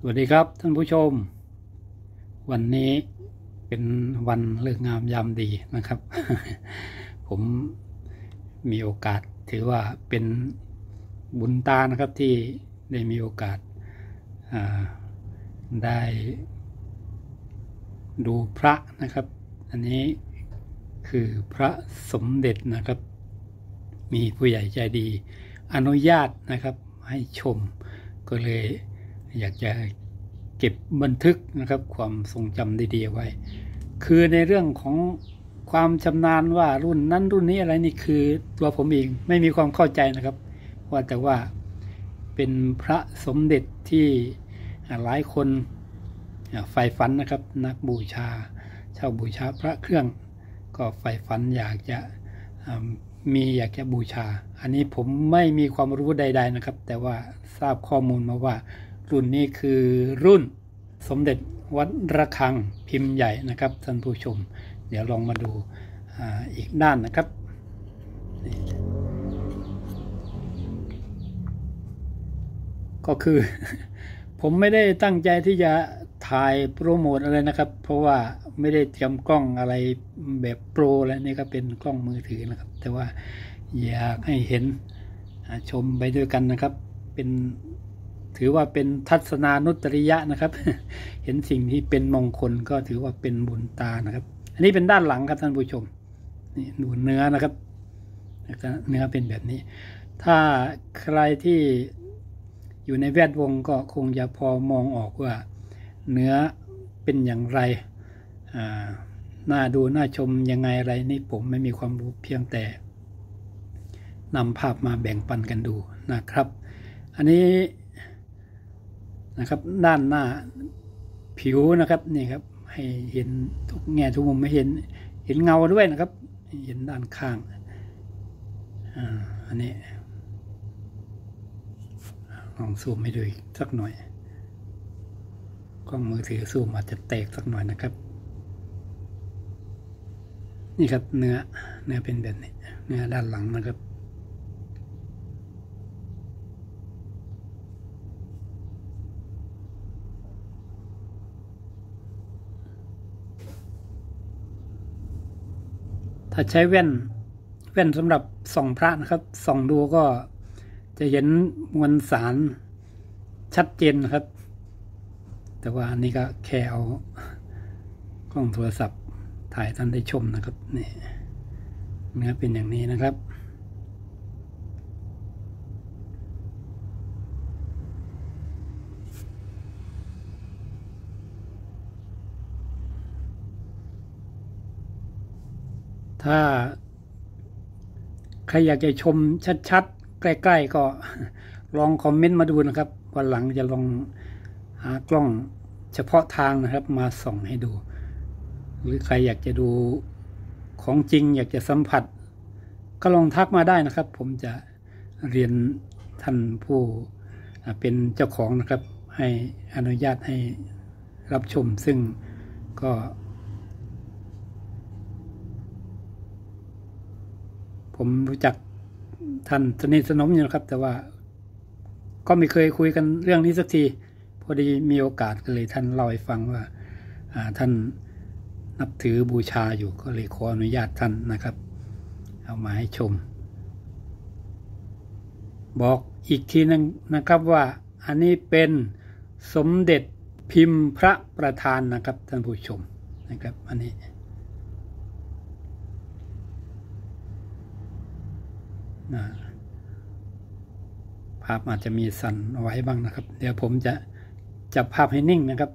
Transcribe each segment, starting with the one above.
วัสดีครับท่านผู้ชมวันนี้เป็นวันฤกษ์งามยามดีนะครับ ผมมีโอกาสถือว่าเป็นบุญตานะครับที่ได้มีโอกาสได้ดูพระนะครับอันนี้คือพระสมเด็จนะครับมีผู้ใหญ่ใจดีอนุญาตนะครับให้ชมก็เลยอยากจะเก็บบันทึกนะครับความทรงจำดีๆไว้คือในเรื่องของความชำนาญว่ารุ่นนั้นรุ่นนี้อะไรนี่คือตัวผมเองไม่มีความเข้าใจนะครับว่าแต่ว่าเป็นพระสมเด็จที่หลายคนใฝ่ฝันนะครับนักบูชาเช่าบูชาพระเครื่องก็ใฝ่ฝันอยากจะบูชาอันนี้ผมไม่มีความรู้ใดๆนะครับแต่ว่าทราบข้อมูลมาว่ารุ่นนี้คือรุ่นสมเด็จวัดระฆังพิมพ์ใหญ่นะครับท่านผู้ชมเดี๋ยวลองมาดูอีกด้านนะครับก็คือ ผมไม่ได้ตั้งใจที่จะถ่ายโปรโมทอะไรนะครับเพราะว่าไม่ได้เตรียมกล้องอะไรแบบโปรแล้วนี่ก็เป็นกล้องมือถือนะครับแต่ว่าอยากให้เห็นชมไปด้วยกันนะครับเป็นถือว่าเป็นทัศนานุตริยะนะครับ เห็นสิ่งที่เป็นมงคลก็ถือว่าเป็นบุญตานะครับอันนี้เป็นด้านหลังครับท่านผู้ชมนี่ดูเนื้อนะครับเนื้อเป็นแบบนี้ถ้าใครที่อยู่ในแวดวงก็คงจะพอมองออกว่าเนื้อเป็นอย่างไรน่าดูน่าชมยังไงอะไรนี่ผมไม่มีความรู้เพียงแต่นำภาพมาแบ่งปันกันดูนะครับอันนี้นะครับด้านหน้าผิวนะครับนี่ครับให้เห็นทุกแง่ทุกมุมไม่เห็นเงาด้วยนะครับเห็นด้านข้างอันนี้ลองซูมให้ดูสักหน่อยกล้องมือถือซูมอาจจะแตกสักหน่อยนะครับนี่ครับเนื้อเป็นแบบนี้เนื้อด้านหลังนะครับถ้าใช้แว่นสำหรับส่องพระนะครับส่องดูก็จะเห็นมวลสารชัดเจนนะครับแต่ว่าอันนี้ก็แค่เอากล้องโทรศัพท์ถ่ายท่านได้ชมนะครับนี่เนื้อเป็นอย่างนี้นะครับถ้าใครอยากจะชมชัดๆใกล้ๆก็ลองคอมเมนต์มาดูนะครับวันหลังจะลองหากล้องเฉพาะทางนะครับมาส่องให้ดูหรือใครอยากจะดูของจริงอยากจะสัมผัสก็ลองทักมาได้นะครับผมจะเรียนท่านผู้เป็นเจ้าของนะครับให้อนุญาตให้รับชมซึ่งก็ผมรู้จักท่านสนิทสนมอยู่นะครับแต่ว่าก็ไม่เคยคุยกันเรื่องนี้สักทีพอดีมีโอกาสก็เลยท่านเล่าให้ฟังว่าท่านนับถือบูชาอยู่ก็เลยขออนุญาตท่านนะครับเอามาให้ชมบอกอีกทีนึงนะครับว่าอันนี้เป็นสมเด็จพิมพ์พระประธานนะครับท่านผู้ชมนะครับอันนี้ภาพอาจจะมีสั่นไว้บ้างนะครับเดี๋ยวผมจะจับภาพให้นิ่งนะครับ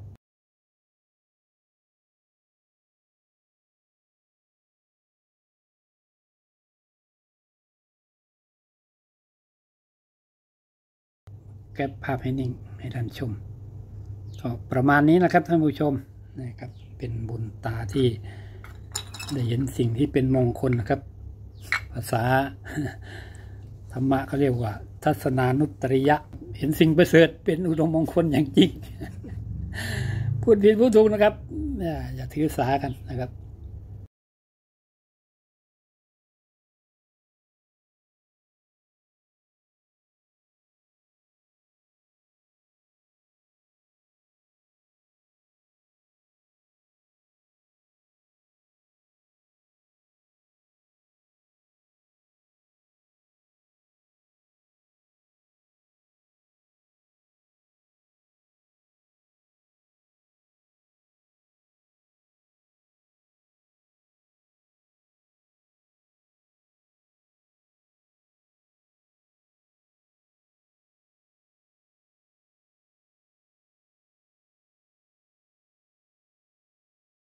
แก็บภาพให้นิ่งให้ท่านชมก็ประมาณนี้นะครับท่านผู้ชมนะครับเป็นบุญตาที่ได้เห็นสิ่งที่เป็นมงคลนะครับภาษาธรรมะเขาเรียกว่าทัศนานุตริยะเห็นสิ่งประเสริฐเป็นอุดมมงคลอย่างจริงพูดผิดพูดถูกนะครับอย่าถือสากันนะครับ